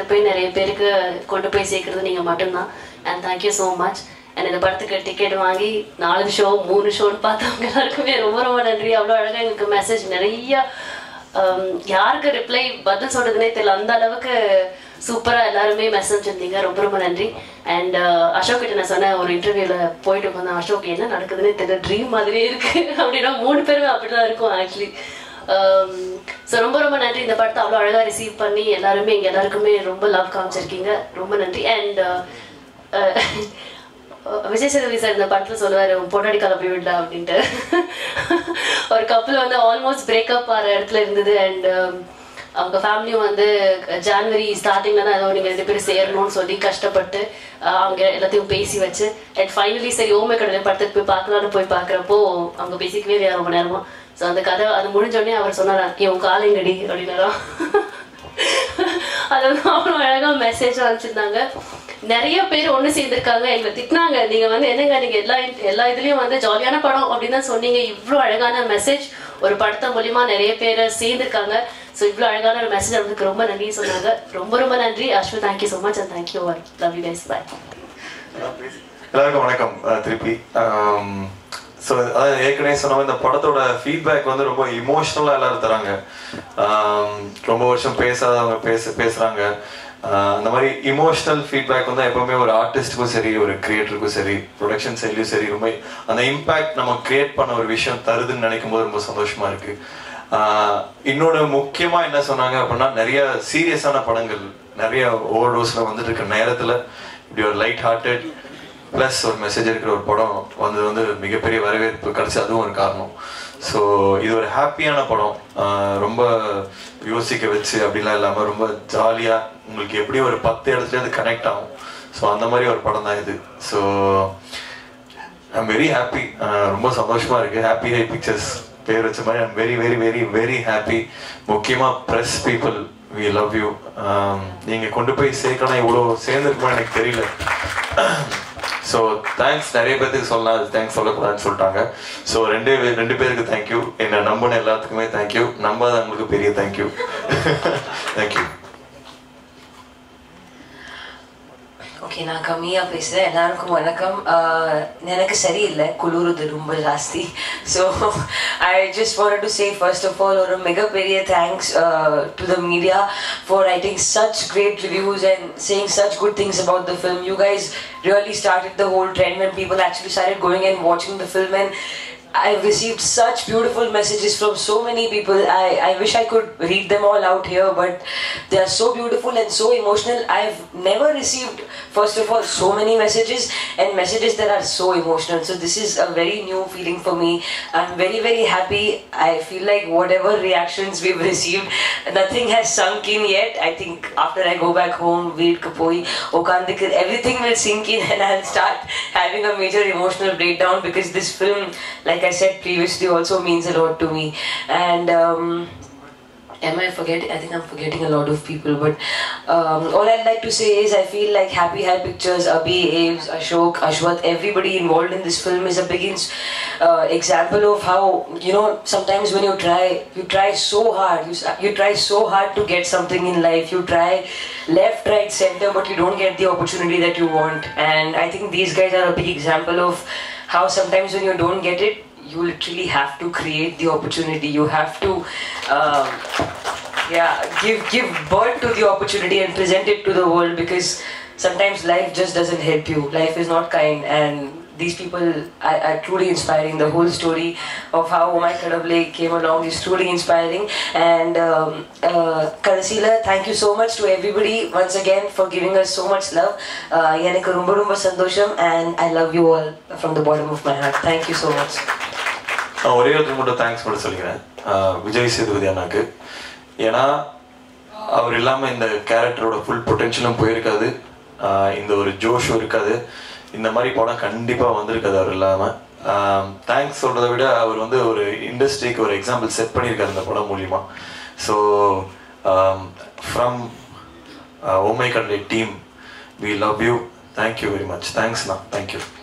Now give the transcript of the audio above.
போய் நிறைய பேருக்கு கொண்டு போய் சேர்க்குறது நீங்கள் மட்டும்தான். And thank you so much. And இந்த படத்துக்கு டிக்கெட் வாங்கி 4 ஷோ 3 ஷோன்னு பார்த்தவங்க எல்லாருக்குமே ரொம்ப ரொம்ப நன்றி. அவ்வளோ அழகாக எங்களுக்கு மெசேஜ் நிறையா, யாருக்கு ரிப்ளை பதில் சொல்கிறதுனே தெரியல, அந்த அளவுக்கு சூப்பராக எல்லாருமே மெசேஜ் இருந்தீங்க. ரொம்ப ரொம்ப நன்றி. அண்ட் அசோக் கிட்ட நான் சொன்னேன் ஒரு இன்டர்வியூவில் போயிட்டு உட்காந்து, அசோக் என்ன நடக்குதுன்னே தெரியல, ட்ரீம் மாதிரியே இருக்குது அப்படின்னா 3 பேருமே அப்படி தான் இருக்கும் ஆக்சுவலி. ஸோ ரொம்ப ரொம்ப நன்றி. இந்த படத்தை அவ்வளோ அழகாக ரிசீவ் பண்ணி எல்லாருமே இங்கே எல்லாருக்குமே ரொம்ப லவ் காமிச்சிருக்கீங்க. ரொம்ப நன்றி. அண்ட் விஜய் சேதுபதி சார் இந்த படத்தில் சொல்லுவார், பொன்னாடி கால போய் விடலாம் அப்படின்ட்டு. ஒரு கப்பல் வந்து ஆல்மோஸ்ட் பிரேக்கப் ஆகிற இடத்துல இருந்தது. அண்ட் அவங்க ஃபேமிலியும் வந்து ஜான்வரி ஸ்டார்டிங்கில் தான் ஏதோ நீங்கள் 2 பேரும் சேரணும்னு சொல்லி கஷ்டப்பட்டு அவங்க எல்லாத்தையும் பேசி வச்சு அண்ட் ஃபைனலி சரி ஓமை கடவுளை படத்துக்கு போய் பார்க்கலான்னு போய் பார்க்குறப்போ அவங்க பேசிக்கவே இல்லையா ரொம்ப நேரமா. ஸோ அந்த கதை அது முடிஞ்சோடனே அவர் சொன்னாரா, இவன் காலைங்கடி அப்படின்னாரா. அது வந்து அவ்வளோ அழகாக மெசேஜ் அனுப்பிச்சிருந்தாங்க. நிறைய பேர் ஒன்று சேர்ந்துருக்காங்க. எங்களை திட்டினாங்க, நீங்கள் வந்து என்னங்க நீங்கள் எல்லா இதுலேயும் வந்து ஜாலியான படம் அப்படின்னு தான் சொன்னீங்க. இவ்வளோ அழகான மெசேஜ் ஒரு படத்தை மூலிமா நிறைய பேர் சேர்ந்துருக்காங்க. ஸோ இவ்வளோ அழகான ஒரு மெசேஜ் அவங்களுக்கு ரொம்ப நன்றி சொன்னாங்க. ரொம்ப ரொம்ப நன்றி Ashwin. Thank you so much and thank you all. Love you guys. Bye. எல்லாருக்கும் வணக்கம். திருப்பி ஸோ அதாவது ஏற்கனவே சொன்ன இந்த படத்தோட ஃபீட்பேக் வந்து ரொம்ப இமோஷ்னலாக எல்லாரும் தராங்க. ரொம்ப வருஷம் பேசாதவங்க பேசுகிறாங்க. அந்த மாதிரி இமோஷ்னல் ஃபீட்பேக் வந்து எப்பவுமே ஒரு ஆர்டிஸ்ட்டுக்கும் சரி ஒரு கிரியேட்டருக்கும் சரி ப்ரொடக்ஷன் சைட்லையும் சரி ரொம்ப அந்த இம்பேக்ட் நம்ம கிரியேட் பண்ண ஒரு விஷயம் தருதுன்னு நினைக்கும் போது ரொம்ப சந்தோஷமா இருக்கு. இன்னொன்று முக்கியமாக என்ன சொன்னாங்க அப்படின்னா, நிறைய சீரியஸான படங்கள் நிறைய ஓவர்டோஸில் வந்துட்டு இருக்க நேரத்தில் இப்படி ஒரு லைட் ஹார்ட்டட் ப்ளஸ் ஒரு மெசேஜ் இருக்கிற ஒரு படம் வந்தது வந்து மிகப்பெரிய வரவேற்பு கிடைச்சி, அதுவும் ஒரு காரணம். ஸோ இது ஒரு ஹாப்பியான படம், ரொம்ப யோசிக்க வச்சு அப்படிலாம் இல்லாமல் ரொம்ப ஜாலியாக உங்களுக்கு எப்படி ஒரு 10 இடத்துல அது கனெக்ட் ஆகும். ஸோ அந்த மாதிரி ஒரு படம் தான் இது. ஸோ ஐம் வெரி ஹாப்பி, ரொம்ப சந்தோஷமாக இருக்குது. ஹாப்பி ஹை பிக்சர்ஸ் பேர் வச்ச மாதிரி I'm very very very very happy. முக்கியமாக press people, we love you. நீங்கள் கொண்டு போய் சேர்க்கணும் இவ்வளோ சேர்ந்துருக்குமா எனக்கு தெரியல. So thanks. நிறைய பேருக்கு சொல்லலாம், அது தேங்க்ஸ் சொல்லக்கூடாதுன்னு சொல்லிட்டாங்க. ஸோ ரெண்டு பேருக்கு தேங்க்யூ. என்னை நம்பின எல்லாத்துக்குமே தேங்க்யூ. நம்பாதவங்களுக்கு பெரிய தேங்க்யூ. தேங்க்யூ. ஓகே, நான் கம்மியாக பேசுகிறேன். எல்லாருக்கும் வணக்கம். எனக்கு சரியில்லை, குளிருது ரொம்ப ஜாஸ்தி. So I just wanted to say first of all ஒரு மிகப்பெரிய thanks to the media for writing such great reviews and saying such good things about the film. You guys really started the whole trend when people actually started going and watching the film, and I've received such beautiful messages from so many people. I wish I could read them all out here, but they are so beautiful and so emotional. I've never received, first of all, so many messages and messages that are so emotional. So this is a very new feeling for me. I'm very very happy. I feel like whatever reactions we've received, nothing has sunk in yet. I think after I go back home, Veed Kapoi, Okandikar, everything will sink in and I'll start having a major emotional breakdown, because this film, like I said previously, also means a lot to me. And am I forgetting? I think I'm forgetting a lot of people, but all I'd like to say is I feel like Happy High Pictures, Abhi, Aves, Ashok, Ashwath, everybody involved in this film is a big example of how, you know, sometimes when you try so hard, you try so hard to get something in life, you try left, right, center, but you don't get the opportunity that you want. And I think these guys are a big example of how sometimes when you don't get it, you literally have to create the opportunity. You have to give birth to the opportunity and present it to the world, because sometimes life just doesn't help you. Life is not kind, and these people are truly inspiring. The whole story of how Omai Kadavle came along is truly inspiring. And Kadasila, thank you so much to everybody once again for giving us so much love. Yanekku romba romba sandosham, and I love you all from the bottom of my heart. Thank you so much. ஒரே ஒரு மட்டும் thanks மட்டும் சொல்லிக்கிறேன் விஜய் சேதுபதி அண்ணாக்கு. ஏன்னா அவர் இல்லாமல் இந்த கேரக்டரோட ஃபுல் பொட்டென்ஷியலும் போயிருக்காது, இந்த ஒரு ஜோஷும் இருக்காது, இந்த மாதிரி படம் கண்டிப்பாக வந்திருக்காது அவர் இல்லாமல். தேங்க்ஸ் சொல்கிறத விட அவர் வந்து ஒரு இண்டஸ்ட்ரிக்கு ஒரு எக்ஸாம்பிள் செட் பண்ணியிருக்காரு இந்த படம் மூலிமா. So from oh my Kadalai team, we love you. Thank you very much. தேங்க்ஸ்ண்ணா. தேங்க்யூ.